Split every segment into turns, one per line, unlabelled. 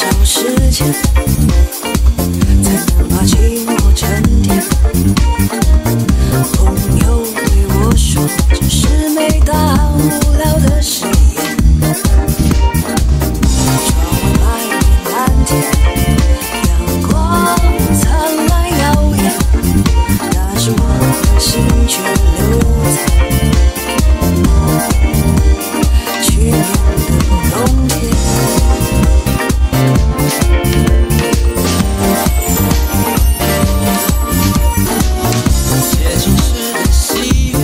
少时间才能把寂寞沉淀？朋友对我说，这是没答案无聊的誓言。窗外白云蓝天，阳光灿烂耀眼，但是我的心却留在去年的冬天。接近时的喜悦，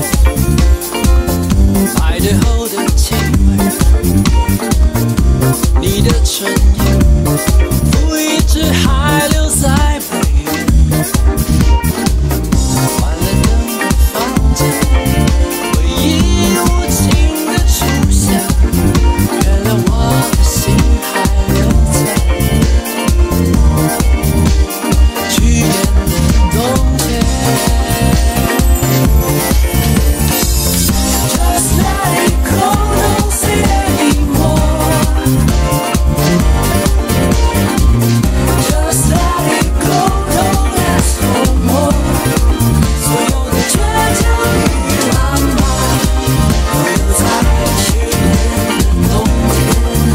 派对后的亲吻，你的唇印，仿佛一直还留在北约。关了灯的房间，回忆无情的出现，原来我的心还留在去年的冬天。Just let it go, don't say anymore. Just let it go, don't ask for more. 所有的倔强与浪漫，都留在去年的冬天。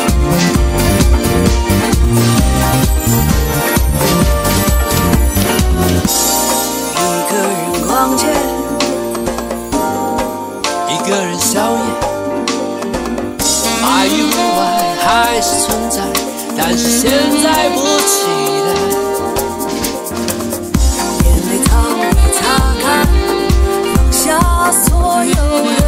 一个人逛街，一个人宵夜，爱与户外还是存在，但是现在不期待。眼泪擦一擦干，放下所有的